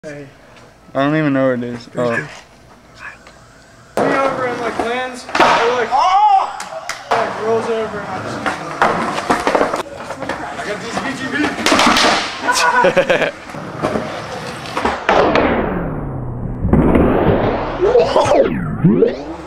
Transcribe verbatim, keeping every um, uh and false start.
Hey. I don't even know where it is. Oh. Me over and like lands, or like, oh! Like rolls over and I just. I got this V T V.